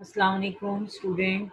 السلام علیکم اسٹوڈنٹ.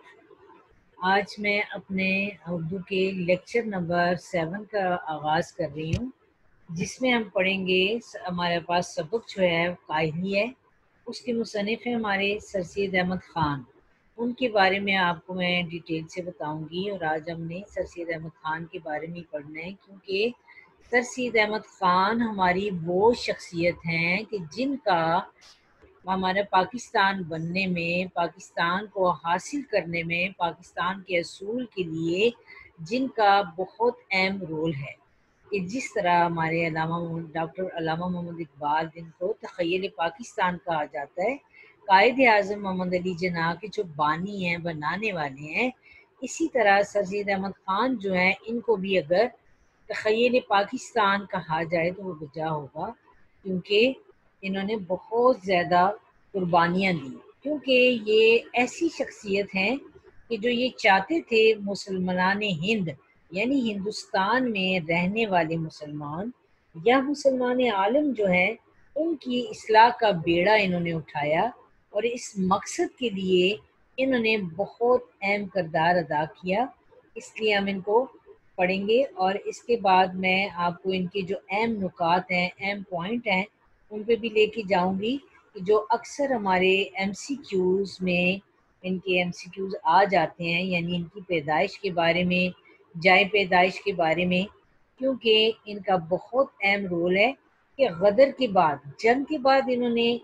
آج میں اپنے اردو کے لیکچر نمبر 7 کا آغاز کر رہی ہوں، جس میں ہم پڑھیں گے. ہمارے پاس سبق جو ہے قائدی ہے، اس کے مصنف ہیں ہمارے سر سید احمد خان. ان کے بارے میں آپ کو میں ڈیٹیل سے بتاؤں گی، اور آج ہم نے سر سید احمد خان کے بارے میں پڑھنا ہے، کیونکہ سر سید احمد خان ہماری وہ شخصیت ہیں کہ جن کا ہمارا پاکستان بننے میں، پاکستان کو حاصل کرنے میں، پاکستان کے اصول کے لیے جن کا بہت اہم رول ہے. کہ جس طرح ہمارے ڈاکٹر علامہ محمد اقبال، جن کو تخیل پاکستان کہا جاتا ہے، قائد اعظم محمد علی جناح کے جو بانی ہیں، بنانے والے ہیں، اسی طرح سر سید احمد خان جو ہیں، ان کو بھی اگر تخیل پاکستان کہا جائے تو وہ بجا ہوگا، کیونکہ انہوں نے بہت زیادہ قربانیاں دی. کیونکہ یہ ایسی شخصیت ہیں کہ جو یہ چاہتے تھے مسلمان ہند، یعنی ہندوستان میں رہنے والے مسلمان یا مسلمان عالم جو ہیں، ان کی اصلاح کا بیڑا انہوں نے اٹھایا، اور اس مقصد کے لیے انہوں نے بہت اہم کردار ادا کیا. اس لیے ہم ان کو پڑھیں گے، اور اس کے بعد میں آپ کو ان کے جو اہم نکات ہیں، اہم پوائنٹ ہیں، ان پہ بھی لے کے جاؤں گی، جو اکثر ہمارے ایم سی کیوز میں ان کے ایم سی کیوز آ جاتے ہیں، یعنی ان کی پیدائش کے بارے میں، جائے پیدائش کے بارے میں. کیونکہ ان کا بہت اہم رول ہے کہ غدر کے بعد، جنگ کے بعد انہوں نے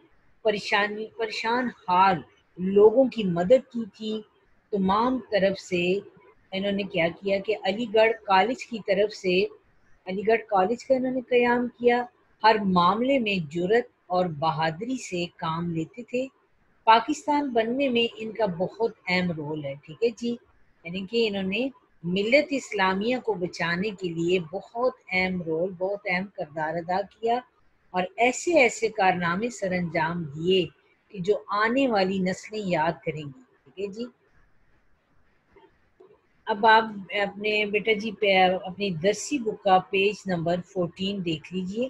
پریشان حال لوگوں کی مدد کی تھی. تمام طرف سے انہوں نے کیا کیا کہ علی گڑھ کالج کی طرف سے، علی گڑھ کالج کا انہوں نے قیام کیا. ہر معاملے میں جرت اور بہادری سے کام لیتے تھے. پاکستان بننے میں ان کا بہت اہم رول ہے. ٹھیک ہے جی، یعنی کہ انہوں نے ملت اسلامیہ کو بچانے کے لیے بہت اہم رول، بہت اہم کردار ادا کیا، اور ایسے ایسے کارنامے سر انجام دیے کہ جو آنے والی نسلیں یاد کریں گی. ٹھیک ہے جی. اب آپ اپنے بیٹا جی پہ اپنی درسی بک کا پیج نمبر 14 دیکھ لیجئے.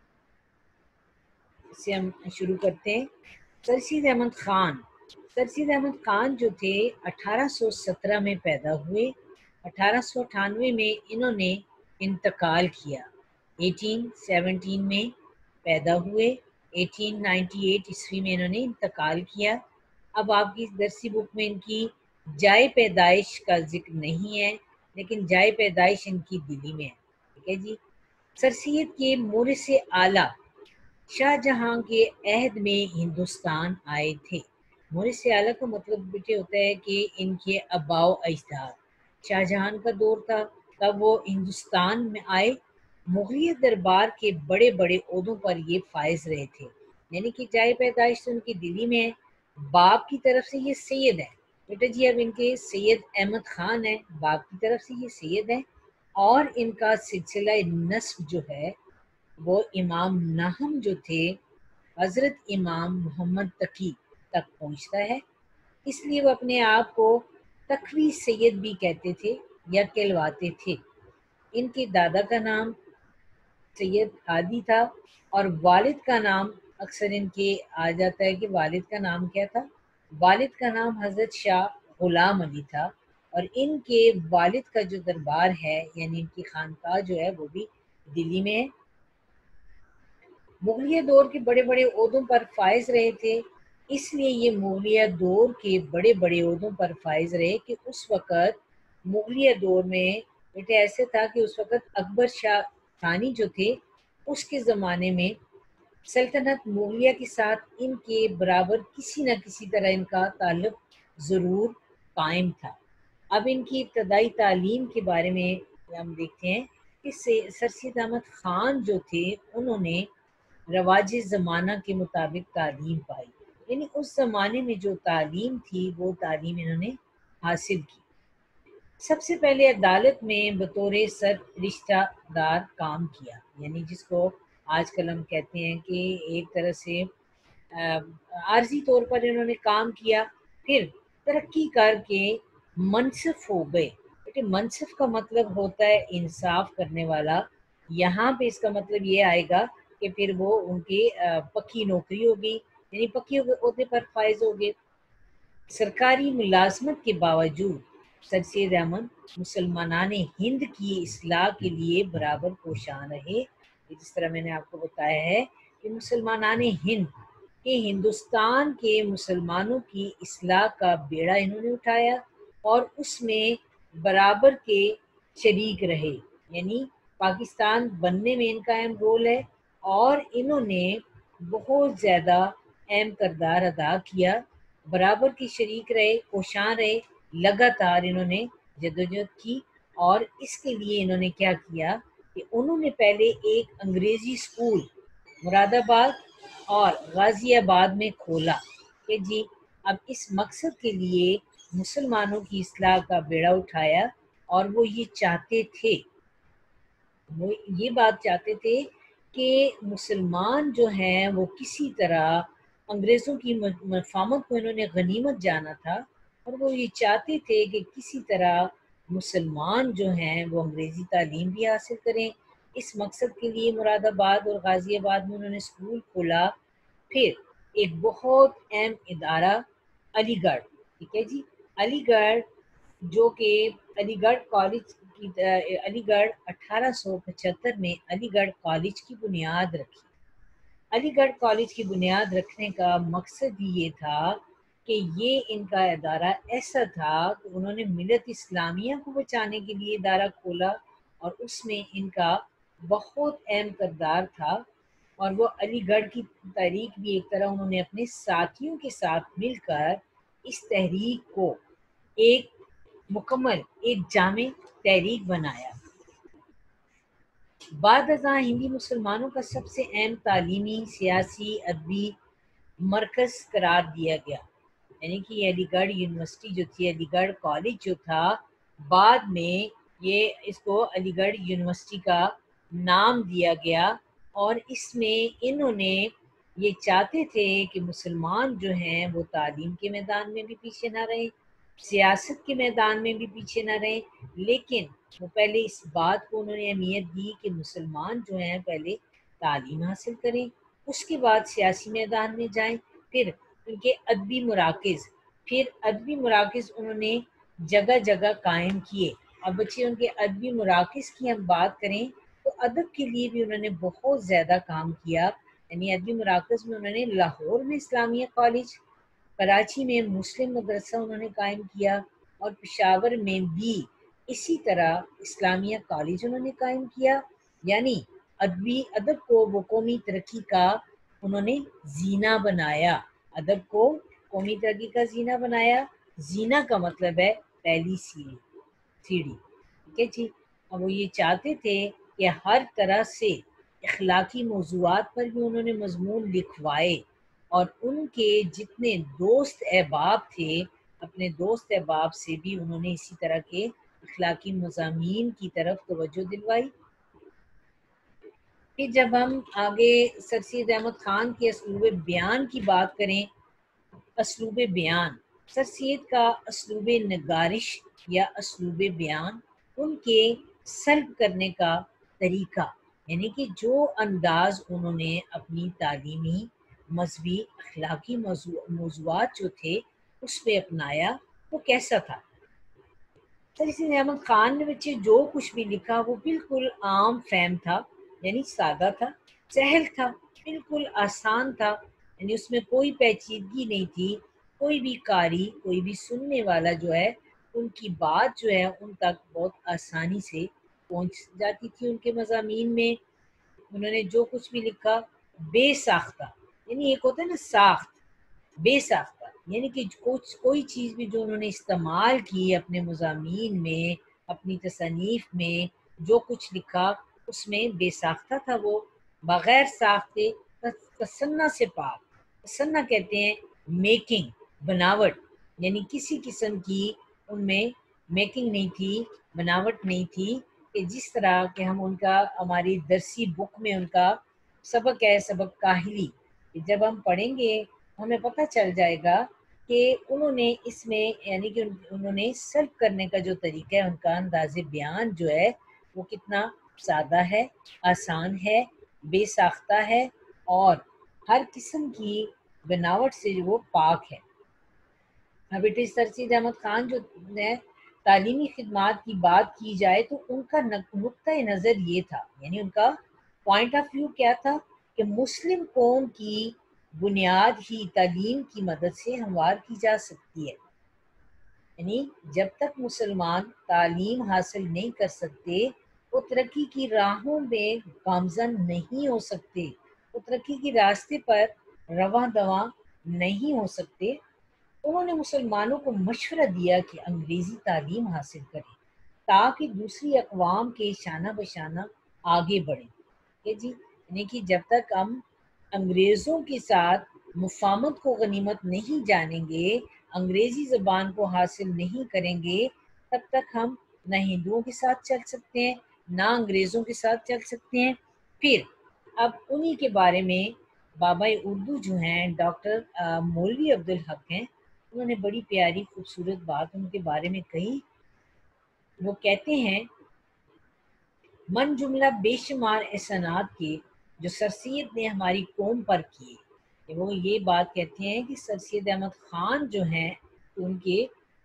اس سے ہم شروع کرتے ہیں. سر سید احمد خان. سر سید احمد خان جو تھے 1817 میں پیدا ہوئے. 1898 میں انہوں نے انتقال کیا. 1817 میں پیدا ہوئے، 1898 عیسوی میں انہوں نے انتقال کیا. اب آپ کی درسی بک میں ان کی جائے پیدائش کا ذکر نہیں ہے، لیکن جائے پیدائش ان کی دلی میں ہے. ٹھیک ہے جی. سر سید کے مورث اعلیٰ شاہ جہاں کے عہد میں ہندوستان آئے تھے. مورث اعلیٰ کا مطلب بیٹے ہوتا ہے کہ ان کے آباء و اجداد. شاہ جہاں کا دور تھا، تب وہ ہندوستان میں آئے. مغلیہ دربار کے بڑے بڑے عہدوں پر یہ فائز رہے تھے. یعنی کہ جائے پیدائش تو ان کی دلی میں ہے. باپ کی طرف سے یہ سید ہے بیٹا جی. اب ان کے سید احمد خان ہے، باپ کی طرف سے یہ سید ہے، اور ان کا سلسلہ نسب جو ہے وہ امام نہم جو تھے حضرت امام محمد تقی تک پہنچتا ہے. اس لیے وہ اپنے آپ کو تقوی سید بھی کہتے تھے یا کہلواتے تھے. ان کے دادا کا نام سید ہادی تھا، اور والد کا نام اکثر ان کے آ جاتا ہے کہ والد کا نام کیا تھا. والد کا نام حضرت شاہ غلام علی تھا، اور ان کے والد کا جو دربار ہے، یعنی ان کی خانقاہ جو ہے، وہ بھی دلی میں ہے. مغلیہ دور کے بڑے بڑے عہدوں پر فائز رہے تھے. اس لیے یہ مغلیہ دور کے بڑے بڑے عہدوں پر فائز رہے کہ اس وقت مغلیہ دور میں بیٹے ایسے تھا کہ اس وقت اکبر شاہ ثانی جو تھے، اس کے زمانے میں سلطنت مغلیہ کے ساتھ ان کے برابر کسی نہ کسی طرح ان کا تعلق ضرور قائم تھا. اب ان کی ابتدائی تعلیم کے بارے میں ہم دیکھتے ہیں کہ سر سید احمد خان جو تھے، انہوں نے رواج زمانہ کے مطابق تعلیم پائی. یعنی اس زمانے میں جو تعلیم تھی وہ تعلیم انہوں نے حاصل کی. سب سے پہلے عدالت میں بطور سر رشتہ دار کام کیا، یعنی جس کو آج کل ہم کہتے ہیں کہ ایک طرح سے عارضی طور پر انہوں نے کام کیا. پھر ترقی کر کے منصف ہو گئے. منصف کا مطلب ہوتا ہے انصاف کرنے والا. یہاں پہ اس کا مطلب یہ آئے گا کہ پھر وہ ان کی پکی نوکری ہوگی، یعنی پکی عہدے پر فائز ہو گئے. سرکاری ملازمت کے باوجود سر سید احمد مسلمانان ہند کی اصلاح کے لیے برابر کوشاں رہے۔ جس طرح میں نے آپ کو بتایا ہے کہ مسلمانان ہند کہ ہندوستان کے مسلمانوں کی اصلاح کا بیڑا انہوں نے اٹھایا اور اس میں برابر کے شریک رہے، یعنی پاکستان بننے میں ان کا اہم رول ہے اور انہوں نے بہت زیادہ اہم کردار ادا کیا، برابر کی شریک رہے، کوشاں رہے، لگاتار انہوں نے جدوجہد کی۔ اور اس کے لیے انہوں نے کیا کیا کہ انہوں نے پہلے ایک انگریزی اسکول مراد آباد اور غازی آباد میں کھولا کہ جی اب اس مقصد کے لیے مسلمانوں کی اصلاح کا بیڑا اٹھایا، اور وہ یہ چاہتے تھے، وہ یہ بات چاہتے تھے کہ مسلمان جو ہیں وہ کسی طرح انگریزوں کی مفاہمت کو انہوں نے غنیمت جانا تھا، اور وہ یہ چاہتے تھے کہ کسی طرح مسلمان جو ہیں وہ انگریزی تعلیم بھی حاصل کریں۔ اس مقصد کے لیے مراد آباد اور غازی آباد میں انہوں نے اسکول کھولا۔ پھر ایک بہت اہم ادارہ علی گڑھ، ٹھیک ہے جی، علی گڑھ جو کہ علی گڑھ کالج کی علی گڑھ 1875 میں علی گڑھ کالج کی بنیاد رکھی۔ علی گڑھ کالج کی بنیاد رکھنے کا مقصد ہی یہ تھا کہ یہ ان کا ادارہ ایسا تھا کہ انہوں نے ملت اسلامیہ کو بچانے کے لیے ادارہ کھولا، اور اس میں ان کا بہت اہم کردار تھا، اور وہ علی گڑھ کی تحریک بھی ایک طرح انہوں نے اپنے ساتھیوں کے ساتھ مل کر اس تحریک کو ایک مکمل ایک جامع تحریک بنایا۔ بعد ازاں ہندی مسلمانوں کا سب سے اہم تعلیمی، سیاسی، ادبی مرکز قرار دیا گیا، یعنی کہ یہ علی گڑھ یونیورسٹی جو تھی، علی گڑھ کالج جو تھا، بعد میں یہ اس کو علی گڑھ یونیورسٹی کا نام دیا گیا۔ اور اس میں انہوں نے یہ چاہتے تھے کہ مسلمان جو ہیں وہ تعلیم کے میدان میں بھی پیچھے نہ رہیں، سیاست کے میدان میں بھی پیچھے نہ رہیں، لیکن وہ پہلے اس بات کو انہوں نے اہمیت دی کہ مسلمان جو ہیں پہلے تعلیم حاصل کریں، اس کے بعد سیاسی میدان میں جائیں۔ پھر ان کے ادبی مراکز انہوں نے جگہ جگہ قائم کیے۔ اب بچے ان کے ادبی مراکز کی ہم بات کریں تو ادب کے لیے بھی انہوں نے بہت زیادہ کام کیا، یعنی ادبی مراکز میں انہوں نے لاہور میں اسلامیہ کالج، کراچی میں مسلم مدرسہ انہوں نے قائم کیا، اور پشاور میں بھی اسی طرح اسلامیہ کالج انہوں نے قائم کیا۔ یعنی ادب کو وہ قومی ترقی کا انہوں نے زینہ بنایا، ادب کو قومی ترقی کا زینہ بنایا۔ زینہ کا مطلب ہے پہلی سیڑھی، ٹھیک ہے جی۔ اب وہ یہ چاہتے تھے کہ ہر طرح سے اخلاقی موضوعات پر بھی انہوں نے مضمون لکھوائے، اور ان کے جتنے دوست احباب تھے، اپنے دوست احباب سے بھی انہوں نے اسی طرح کے اخلاقی مضامین کی طرف توجہ دلوائی۔ پھر جب ہم آگے سر سید احمد خان کے اسلوب بیان کی بات کریں، اسلوب بیان، سر سید کا اسلوب نگارش یا اسلوب بیان ان کے سلب کرنے کا طریقہ، یعنی کہ جو انداز انہوں نے اپنی تعلیمی، مذہبی، اخلاقی موضوعات جو تھے اس پہ اپنایا، وہ کیسا تھا؟ سر سید احمد خان نے بچے جو کچھ بھی لکھا وہ بالکل عام فہم تھا، یعنی سادہ تھا، سہل تھا، بالکل آسان تھا، یعنی اس میں کوئی پیچیدگی نہیں تھی۔ کوئی بھی قاری، کوئی بھی سننے والا جو ہے، ان کی بات جو ہے ان تک بہت آسانی سے پہنچ جاتی تھی۔ ان کے مضامین میں انہوں نے جو کچھ بھی لکھا بے ساختہ، یعنی ایک ہوتا ہے نا ساخت، بے ساختہ، یعنی کہ کوئی چیز بھی جو انہوں نے استعمال کی اپنے مضامین میں، اپنی تصانیف میں، جو کچھ لکھا اس میں بے ساختہ تھا، وہ بغیر ساختے، تصنع سے پاک۔ تصنع کہتے ہیں میکنگ، بناوٹ، یعنی کسی قسم کی ان میں میکنگ نہیں تھی، بناوٹ نہیں تھی، کہ جس طرح کہ ہم ان کا ہماری درسی بک میں ان کا سبق ہے، سبق کاہلی، کہ جب ہم پڑھیں گے ہمیں پتہ چل جائے گا کہ انہوں نے اس میں، یعنی کہ انہوں نے سلب کرنے کا جو طریقہ ہے، ان کا انداز بیان جو ہے وہ کتنا سادہ ہے، آسان ہے، بے ساختہ ہے، اور ہر قسم کی بناوٹ سے وہ پاک ہے۔ اب بیٹے سر سید احمد خان جو ہے تعلیمی خدمات کی بات کی جائے تو ان کا نقطۂ نظر یہ تھا، یعنی ان کا پوائنٹ آف ویو کیا تھا کہ مسلم قوم کی بنیاد ہی تعلیم کی مدد سے ہموار کی جا سکتی ہے، یعنی جب تک مسلمان تعلیم حاصل نہیں کر سکتے وہ ترقی کی راہوں میں گامزن نہیں ہو سکتے، وہ ترقی کے راستے پر رواں دواں نہیں ہو سکتے۔ انہوں نے مسلمانوں کو مشورہ دیا کہ انگریزی تعلیم حاصل کریں تاکہ دوسری اقوام کے شانہ بشانہ آگے بڑھیں۔ کہ جی یعنی کہ جب تک ہم انگریزوں کے ساتھ مفاہمت کو غنیمت نہیں جانیں گے، انگریزی زبان کو حاصل نہیں کریں گے، تب تک ہم نہ ہندوؤں کے ساتھ چل سکتے ہیں نہ انگریزوں کے ساتھ چل سکتے ہیں۔ پھر اب انہی کے بارے میں بابا اردو جو ہیں ڈاکٹر مولوی عبدالحق ہیں، انہوں نے بڑی پیاری خوبصورت بات ان کے بارے میں کہی۔ وہ کہتے ہیں من جملہ بے شمار احسانات کے جو سر سید نے ہماری قوم پر کیے، وہ یہ بات کہتے ہیں کہ سر سید احمد خان جو ہیں ان کے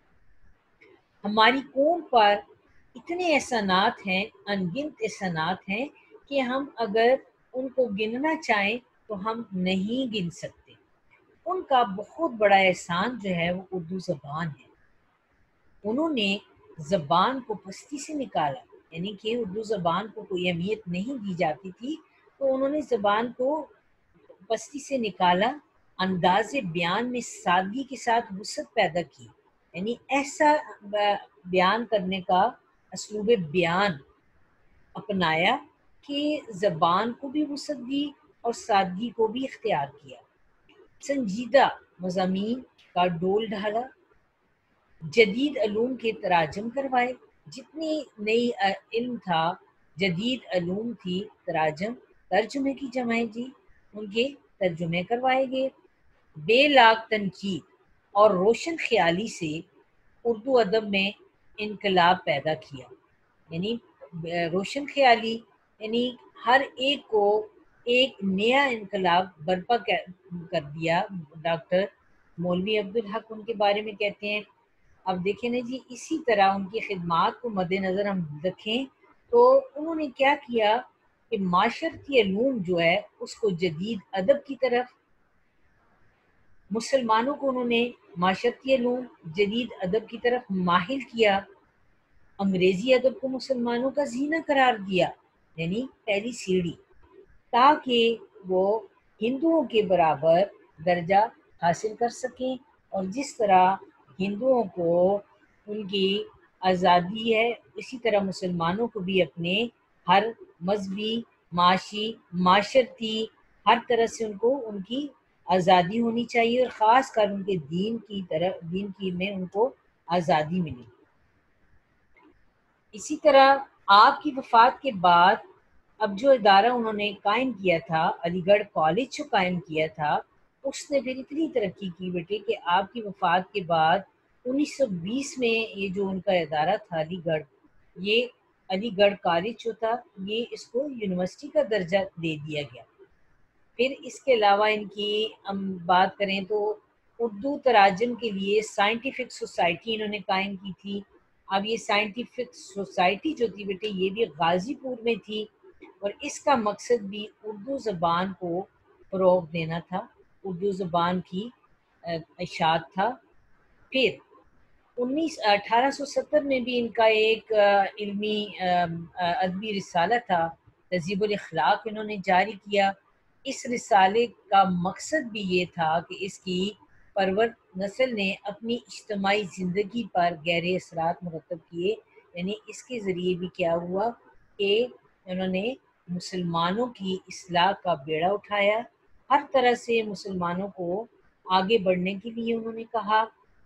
ہماری قوم پر اتنے احسانات ہیں، ان گنت احسانات ہیں کہ ہم اگر ان کو گننا چاہیں تو ہم نہیں گن سکتے۔ ان کا بہت بڑا احسان جو ہے وہ اردو زبان ہے۔ انہوں نے زبان کو پستی سے نکالا، یعنی کہ اردو زبان کو کوئی اہمیت نہیں دی جاتی تھی تو انہوں نے زبان کو پستی سے نکالا، انداز بیان میں سادگی کے ساتھ وسعت پیدا کی، یعنی ایسا بیان کرنے کا اسلوب بیان اپنایا کہ زبان کو بھی وسعت دی اور سادگی کو بھی اختیار کیا۔ سنجیدہ مضامین کا ڈول ڈھالا، جدید علوم کے تراجم کروائے، جتنی نئی علم تھا جدید علوم تھی تراجم ترجمے کی جمع جی، ان کے ترجمے کروائے گئے۔ بے لاگ تنقید اور روشن خیالی سے اردو ادب میں انقلاب پیدا کیا، یعنی روشن خیالی یعنی ہر ایک کو ایک نیا انقلاب برپا کر دیا۔ ڈاکٹر مولوی عبدالحق ان کے بارے میں کہتے ہیں۔ اب دیکھیں نا جی، اسی طرح ان کی خدمات کو مد نظر ہم رکھیں تو انہوں نے کیا کیا کہ معاشرتی علوم جو ہے اس کو جدید ادب کی طرف، مسلمانوں کو انہوں نے معاشرتی علوم جدید ادب کی طرف مائل کیا، انگریزی ادب کو مسلمانوں کا زینہ قرار دیا، یعنی پہلی سیڑھی، تاکہ وہ ہندوؤں کے برابر درجہ حاصل کر سکیں، اور جس طرح ہندوؤں کو ان کی آزادی ہے اسی طرح مسلمانوں کو بھی اپنے ہر مذہبی، معاشی، معاشرتی ہر طرح سے ان کو ان کی آزادی ہونی چاہیے، اور خاص کر ان کے دین کی میں ان کو آزادی ملی۔ اسی طرح آپ کی وفات کے بعد اب جو ادارہ انہوں نے قائم کیا تھا، علی گڑھ کالج جو قائم کیا تھا، اس نے پھر اتنی ترقی کی بیٹے کہ آپ کی وفات کے بعد 1920 میں یہ جو ان کا ادارہ تھا علی گڑھ، یہ علی گڑھ کالج جو تھا یہ اس کو یونیورسٹی کا درجہ دے دیا گیا۔ پھر اس کے علاوہ ان کی ہم بات کریں تو اردو تراجم کے لیے سائنٹیفک سوسائٹی انہوں نے قائم کی تھی۔ اب یہ سائنٹیفک سوسائٹی جو تھی بیٹے یہ بھی غازی پور میں تھی، اور اس کا مقصد بھی اردو زبان کو فروغ دینا تھا، اردو زبان کی اشاعت تھا۔ پھر 1870 میں بھی ان کا ایک علمی ادبی رسالہ تھا، تہذیب الاخلاق انہوں نے جاری کیا۔ اس رسالے کا مقصد بھی یہ تھا کہ اس کی پرور نسل نے اپنی اجتماعی زندگی پر گہرے اثرات مرتب کیے، یعنی اس کے ذریعے بھی کیا ہوا کہ انہوں نے مسلمانوں کی اصلاح کا بیڑا اٹھایا، ہر طرح سے مسلمانوں کو آگے بڑھنے کے لیے انہوں نے کہا۔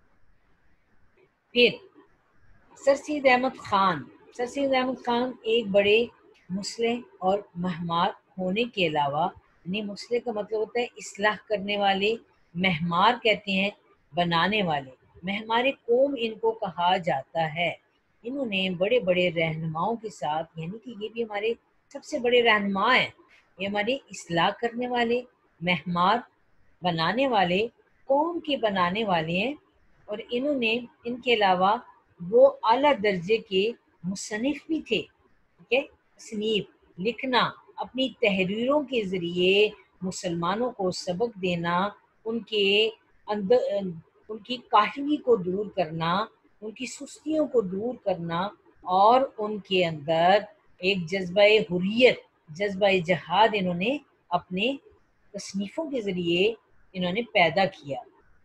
پھر سر سید احمد خان ایک بڑے مصلح اور مہمار ہونے کے علاوہ، یعنی مصلح کا مطلب ہوتا ہے اصلاح کرنے والے، مہمار کہتے ہیں بنانے والے، مہمار قوم ان کو کہا جاتا ہے۔ انہوں نے بڑے بڑے رہنماؤں کے ساتھ، یعنی کہ یہ بھی ہمارے سب سے بڑے رہنما ہیں، یہ ہمارے اصلاح کرنے والے، مہمار بنانے والے، قوم کے بنانے والے ہیں۔ اور انہوں نے ان کے علاوہ وہ اعلیٰ درجے کے مصنف بھی تھے، ٹھیک ہے، تصنیف، لکھنا، اپنی تحریروں کے ذریعے مسلمانوں کو سبق دینا، ان کے اندر ان کی کاہلی کو دور کرنا، ان کی سستیوں کو دور کرنا، اور ان کے اندر ایک جذبہ حریت، جذبہ جہاد انہوں نے اپنے تصنیفوں کے ذریعے انہوں نے پیدا کیا۔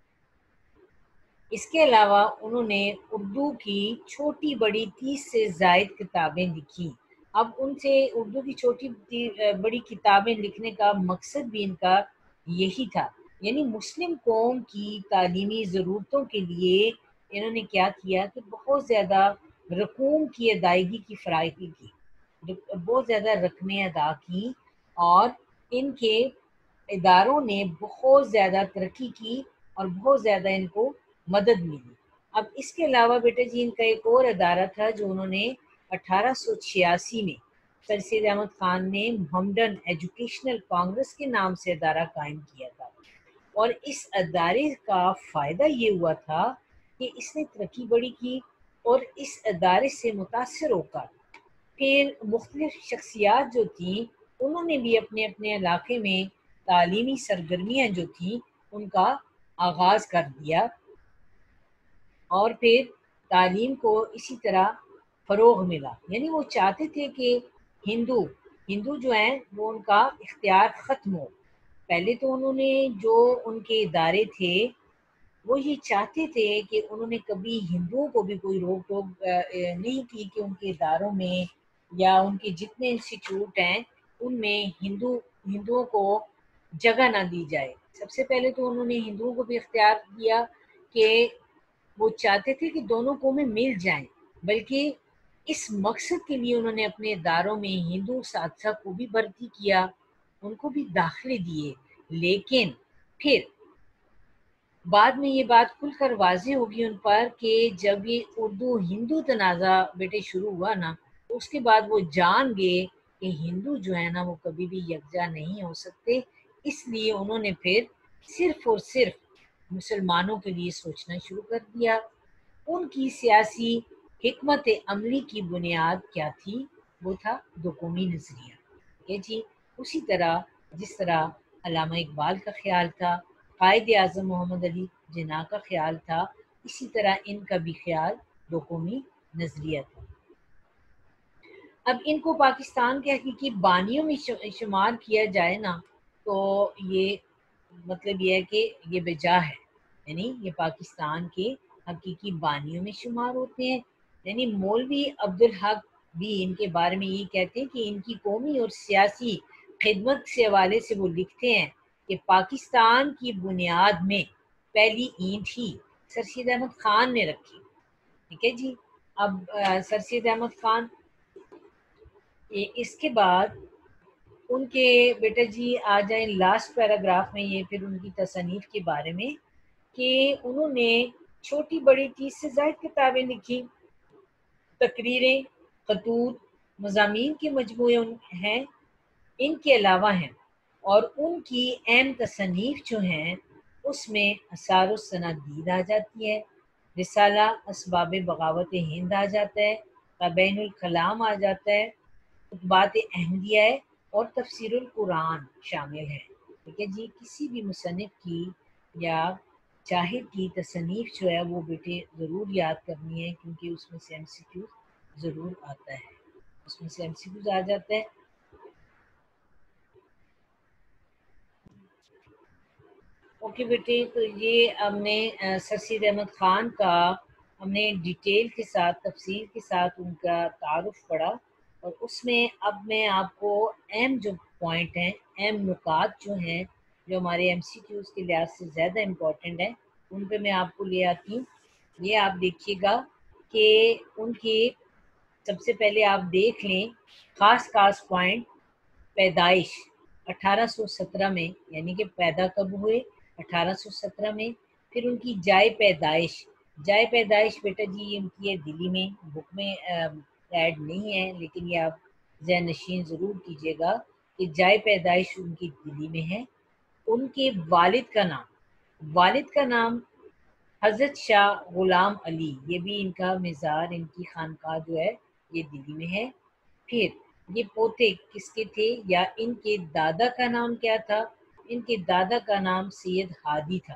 اس کے علاوہ انہوں نے اردو کی چھوٹی بڑی 30 سے زائد کتابیں لکھی۔ اب ان سے اردو کی چھوٹی بڑی کتابیں لکھنے کا مقصد بھی ان کا یہی تھا، یعنی مسلم قوم کی تعلیمی ضرورتوں کے لیے انہوں نے کیا کیا کہ بہت زیادہ رقوم کی ادائیگی کی فراہمی کی، بہت زیادہ رقمیں ادا کی، اور ان کے اداروں نے بہت زیادہ ترقی کی اور بہت زیادہ ان کو مدد ملی۔ اب اس کے علاوہ بیٹا جی ان کا ایک اور ادارہ تھا جو انہوں نے 1886 میں سر سید احمد خان نے محمدن ایجوکیشنل کانگریس کے نام سے ادارہ قائم کیا تھا، اور اس ادارے کا فائدہ یہ ہوا تھا کہ اس نے ترقی بڑی کی، اور اس ادارے سے متاثر ہو کر پھر مختلف شخصیات جو تھیں انہوں نے بھی اپنے اپنے علاقے میں تعلیمی سرگرمیاں جو تھیں ان کا آغاز کر دیا، اور پھر تعلیم کو اسی طرح فروغ ملا۔ یعنی وہ چاہتے تھے کہ ہندو جو ہیں وہ ان کا اختیار ختم ہو۔ پہلے تو انہوں نے جو ان کے ادارے تھے وہ یہ چاہتے تھے کہ انہوں نے کبھی ہندوؤں کو بھی کوئی روک ٹوک نہیں کی کہ ان کے اداروں میں یا ان کے جتنے انسٹیٹیوٹ ہیں ان میں ہندوؤں کو جگہ نہ دی جائے۔ سب سے پہلے تو انہوں نے ہندوؤں کو بھی اختیار دیا کہ وہ چاہتے تھے کہ دونوں قومیں مل جائیں، بلکہ اس مقصد کے لیے انہوں نے اپنے اداروں میں ہندو اساتذہ کو بھی بھرتی کیا، ان کو بھی داخلے دیے۔ لیکن پھر بعد میں یہ بات کھل کر واضح ہوگی ان پر کہ جب یہ اردو ہندو تنازع بیٹے شروع ہوا نا، تو اس کے بعد وہ جان گئے کہ ہندو جو ہے نا وہ کبھی بھی یکجا نہیں ہو سکتے، اس لیے انہوں نے پھر صرف اور صرف مسلمانوں کے لیے سوچنا شروع کر دیا۔ ان کی سیاسی حکمت عملی کی بنیاد کیا تھی؟ وہ تھا دو قومی نظریہ، ٹھیک ہے جی۔ اسی طرح جس طرح علامہ اقبال کا خیال تھا، قائد اعظم محمد علی جناح کا خیال تھا، اسی طرح ان کا بھی خیال دو قومی نظریہ تھا۔ اب ان کو پاکستان کے حقیقی بانیوں میں شمار کیا جائے نا تو یہ مطلب یہ ہے کہ یہ بجا ہے، یعنی یہ پاکستان کے حقیقی بانیوں میں شمار ہوتے ہیں۔ یعنی مولوی عبدالحق بھی ان کے بارے میں یہ کہتے ہیں کہ ان کی قومی اور سیاسی خدمت سے حوالے سے وہ لکھتے ہیں کہ پاکستان کی بنیاد میں پہلی اینٹ ہی سر سید احمد خان نے رکھی، ٹھیک ہے جی۔ اب سر سید احمد خان اس کے بعد ان کے بیٹا جی آ جائیں لاسٹ پیراگراف میں، یہ پھر ان کی تصانیف کے بارے میں کہ انہوں نے چھوٹی بڑی 30 سے زائد کتابیں لکھی، تقریریں، خطوط، مضامین کے مجموعے ہیں، ان کے علاوہ ہیں، اور ان کی اہم تصانیف جو ہیں اس میں آثار السنادید آ جاتی ہے، رسالہ اسباب بغاوت ہند آ جاتا ہے، قبائن الکلام آ جاتا ہے، خطبات احمدیہ اور تفسیر القرآن شامل ہیں، ٹھیک ہے جی۔ کسی بھی مصنف کی یا چاہد کی تصنیف جو ہے وہ بیٹے ضرور یاد کرنی ہے، کیونکہ اس میں سے MCQ ضرور آتا ہے، اس میں سے MCQ آ جاتا ہے۔ اوکے بیٹے، تو یہ ہم نے سر سید احمد خان کا ہم نے ڈیٹیل کے ساتھ تفصیل کے ساتھ ان کا تعارف پڑھا، اور اس میں اب میں آپ کو اہم جو پوائنٹ ہیں، اہم نکات جو ہیں جو ہمارے MCQs کے لحاظ سے زیادہ امپورٹنٹ ہیں ان پہ میں آپ کو لے آتی ہوں۔ یہ آپ دیکھیے گا کہ ان کی سب سے پہلے آپ دیکھ لیں خاص پوائنٹ، پیدائش 1817 میں، یعنی کہ پیدا کب ہوئے 1817 میں۔ پھر ان کی جائے پیدائش بیٹا جی ان کی ہے دلی میں، بک میں ایڈ نہیں ہے لیکن یہ آپ ذہن نشین ضرور کیجیے گا کہ جائے پیدائش ان کی دلی میں ہے۔ ان کے والد کا نام حضرت شاہ غلام علی، یہ بھی ان کا مزار، ان کی خانقاہ جو ہے یہ دلی میں ہے۔ پھر یہ پوتے کس کے تھے یا ان کے دادا کا نام کیا تھا؟ ان کے دادا کا نام سید ہادی تھا۔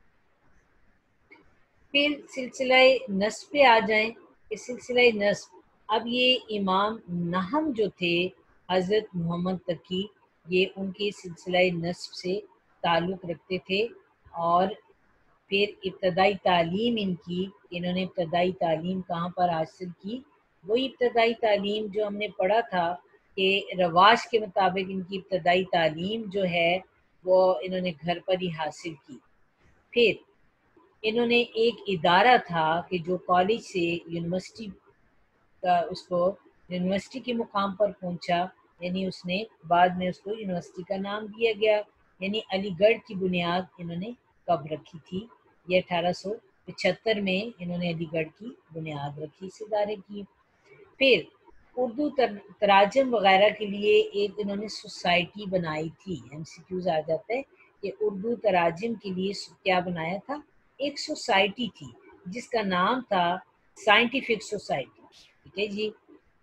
پھر سلسلہ نسب پہ آ جائیں کہ سلسلہ نسب، اب یہ امام نہم جو تھے حضرت محمد تقی، یہ ان کے سلسلہ نسب سے تعلق رکھتے تھے۔ اور پھر ابتدائی تعلیم ان کی، انہوں نے ابتدائی تعلیم کہاں پر حاصل کی؟ وہی ابتدائی تعلیم جو ہم نے پڑھا تھا کہ رواج کے مطابق ان کی ابتدائی تعلیم جو ہے وہ انہوں نے گھر پر ہی حاصل کی۔ پھر انہوں نے ایک ادارہ تھا کہ جو کالج سے یونیورسٹی کا، اس کو یونیورسٹی کے مقام پر پہنچا، یعنی اس نے بعد میں اس کو یونیورسٹی کا نام دیا گیا، یعنی علی گڑھ کی بنیاد انہوں نے کب رکھی تھی؟ یہ 1875 میں انہوں نے علی گڑھ کی بنیاد رکھی اس ادارے کی۔ پھر اردو تراجم وغیرہ کے لیے ایک انہوں نے سوسائٹی بنائی تھی، ایم سی کیوز آ جاتا ہے کہ اردو تراجم کے لیے کیا بنایا تھا؟ ایک سوسائٹی تھی جس کا نام تھا سائنٹیفک سوسائٹی، ٹھیک ہے جی۔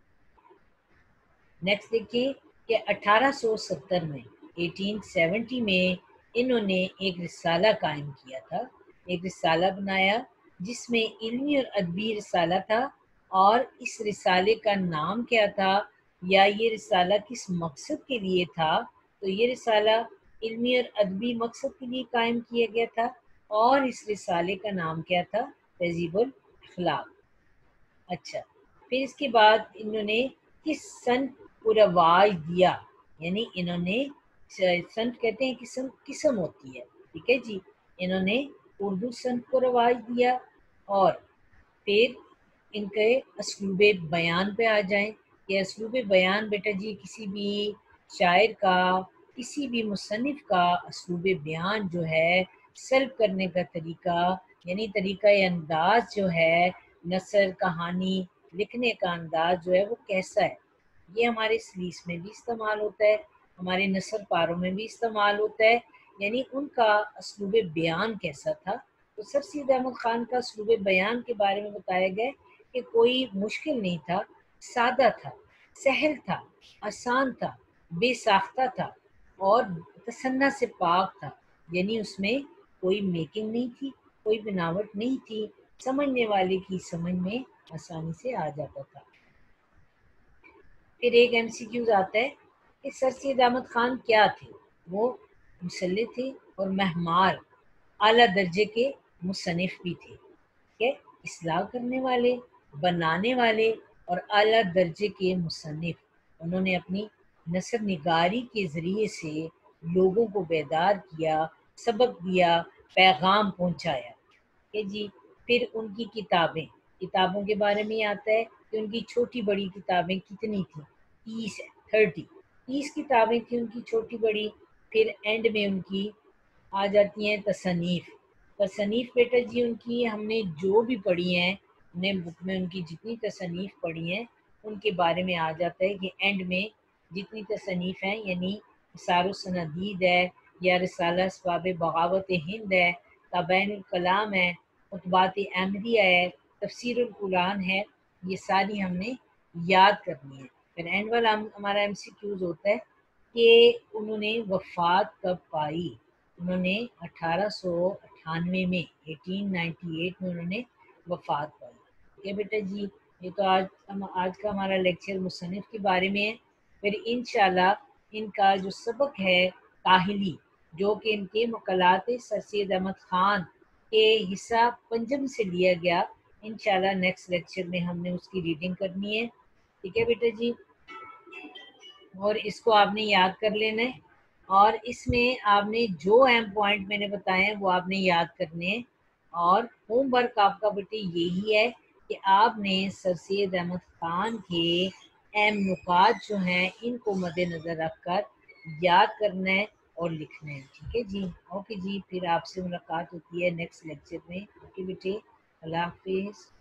نیکسٹ دیکھیے کہ 1870 میں 1870 میں انہوں نے ایک رسالہ قائم کیا تھا، ایک رسالہ بنایا جس میں علمی اور ادبی رسالہ تھا۔ اور اس رسالے کا نام کیا تھا یا یہ رسالہ کس مقصد کے لیے تھا؟ تو یہ رسالہ علمی اور ادبی مقصد کے لیے قائم کیا گیا تھا، اور اس رسالے کا نام کیا تھا؟ تہذیب الاخلاق۔ اچھا، پھر اس کے بعد انہوں نے کس صنف کو رواج دیا؟ یعنی انہوں نے، صنف کہتے ہیں قسم ہوتی ہے، ٹھیک ہے جی، انہوں نے اردو صنف کو رواج دیا۔ اور پھر ان کے اسلوب بیان پہ آ جائیں کہ اسلوب بیان بیٹا جی کسی بھی شاعر کا، کسی بھی مصنف کا اسلوب بیان جو ہے، سرو کرنے کا طریقہ، یعنی طریقہ انداز جو ہے، نثر کہانی لکھنے کا انداز جو ہے وہ کیسا ہے؟ یہ ہمارے سلیس میں بھی استعمال ہوتا ہے، ہمارے نثر پاروں میں بھی استعمال ہوتا ہے، یعنی ان کا اسلوب بیان کیسا تھا۔ تو سر سید احمد خان کا اسلوب بیان کے بارے میں بتایا گیا کہ کوئی مشکل نہیں تھا، سادہ تھا، سہل تھا، آسان تھا، بے ساختہ تھا، اور تصنع سے پاک تھا، یعنی اس میں کوئی میکنگ نہیں تھی، کوئی بناوٹ نہیں تھی، سمجھنے والے کی سمجھ میں آسانی سے آ جاتا تھا۔ پھر ایک ایم سی کیوز آتا ہے کہ سر سید احمد خان کیا تھے؟ وہ مسلح تھے اور مہمار، اعلیٰ درجے کے مصنف بھی تھے، ٹھیک ہے، اصلاح کرنے والے، بنانے والے اور اعلیٰ درجے کے مصنف۔ انہوں نے اپنی نثر نگاری کے ذریعے سے لوگوں کو بیدار کیا، سبق دیا، پیغام پہنچایا، ٹھیک ہے جی۔ پھر ان کی کتابوں کے بارے میں آتا ہے کہ ان کی چھوٹی بڑی کتابیں کتنی تھیں؟ 30 کتابیں تھیں ان کی چھوٹی بڑی۔ پھر اینڈ میں ان کی آ جاتی ہیں تصنیف بیٹا جی ان کی ہم نے جو بھی پڑھی ہیں، ہم نے بک میں ان کی جتنی تصنیف پڑھی ہیں ان کے بارے میں آ جاتا ہے کہ اینڈ میں جتنی تصنیف ہیں، یعنی نثار الصنادید ہے، یا رسالہ اسباب بغاوت ہند ہے، تابعین الکلام ہے، خطبات احمدیہ ہے، تفسیر القرآن ہے، یہ ساری ہم نے یاد کرنی ہے۔ پھر اینڈ والا ہمارا ایم سی کیوز ہوتا ہے کہ انہوں نے وفات کب پائی؟ انہوں نے 1898 میں 1898 میں انہوں نے وفات پائی، ٹھیک ہے بیٹا جی۔ یہ تو آج کا ہمارا لیکچر مصنف کے بارے میں ہے۔ پھر انشاءاللہ ان کا جو سبق ہے کاہلی، جو کہ ان کے مقالات سر سید احمد خان کے حصہ پنجم سے لیا گیا، انشاءاللہ نیکسٹ لیکچر میں ہم نے اس کی ریڈنگ کرنی ہے، ٹھیک ہے بیٹا جی۔ اور اس کو آپ نے یاد کر لینا ہے، اور اس میں آپ نے جو اہم پوائنٹ میں نے بتائے ہیں وہ آپ نے یاد کرنے ہیں۔ اور ہوم ورک آپ کا بیٹے یہی ہے کہ آپ نے سر سید احمد خان کے اہم نکات جو ہیں ان کو مد نظر رکھ کر یاد کرنا ہے اور لکھنا ہے، ٹھیک ہے جی۔ اوکے جی، پھر آپ سے ملاقات ہوتی ہے نیکسٹ لیکچر میں۔ اوکے بیٹے، اللہ حافظ۔